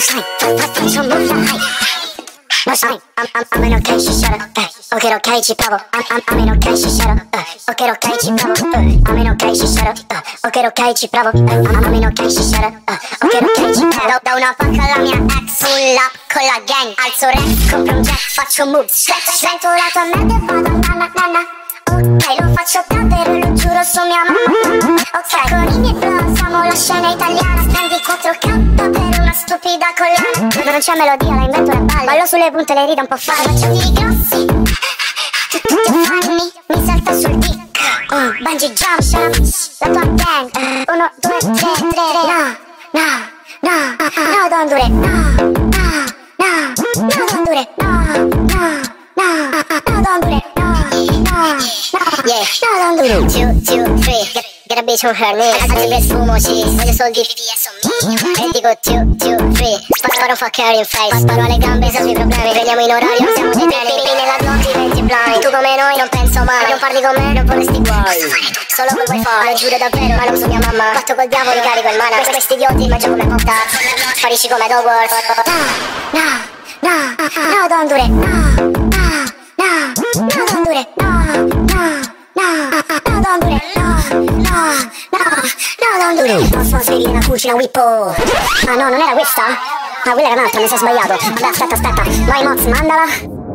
sai, faccio un move, lo sai, a meno che ci shut up, ok ci provo, a meno che ci shut up, ok ci provo, a meno che ci shut up, ok ci provo, a meno che ci shut up, ok ci provo. Da una pacca alla mia ex, pull up con la gang, alzo rap, compro un jet, faccio move, svento la tua merda e vado nanna. Ok, lo faccio davvero, lo giuro su mia mamma. Ok, con i miei bro siamo la scena italiana. Spendi 4K per una stupida collana. Dove non c'è melodia, la invento e ballo. Ballo sulle punte, le rida un po' fallo. Faccio tiri grossi, tutti affari, mi salta sul dick. Bungee jump, la tua gang. 1, 2, 3, no, don't do it. No, don't do it. No, don't do it. Yeah, no, don't do it. 2, 2, 3, get a bitch on her knees. Anzi per fumo, ci voglio soldi, e dico 2, 2, 3, sparo fucker in face. Sparo alle gambe, salvo i problemi. Veniamo in orario, siamo dei treni. Nella notte diventi blind. Tu come noi non penso mai. Non parli con me, non vorresti guai. Solo col wifi, lo giuro davvero, ma non su mia mamma. Fatto col diavolo, carico il mana. Questi idioti mangiano come porta. Sparisci come Dogwarts. No, don't do it. No, don't do it. No, don't do it. No, don't do it. Posso sferire una cucina whippo. Ah no, non era questa? Ah, quella era un'altra, mi sono sbagliato. Vabbè, aspetta. Vai Moz, mandala.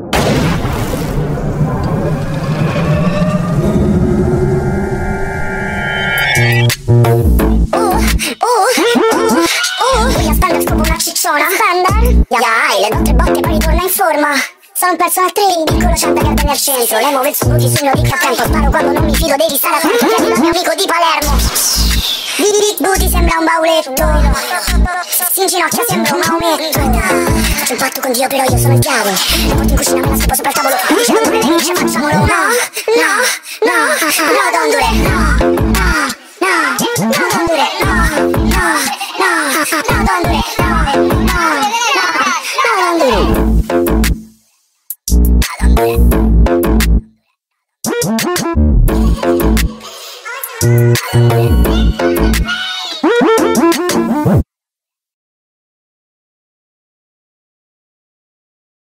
Voglio spendere scopo una cicciona. Spender? Dai, le do 3 botte poi ritorna in forma. Sono un personal training, piccolo centa che nel centro. Lei muove il suo booty sul ricca a tempo. Sparo quando non mi fido, devi stare attento. Chiedi al mio amico di Palermo. Booty sembra un bauletto. Si inginocchia, sembra un maometto. Faccio un patto con Dio, però io sono il diavolo. La porto in cucina, me la scopo sopra il tavolo. Dice non le dice, facciamolo. No, don't do it. No, don't do it. No, don't do it. No, don't do it.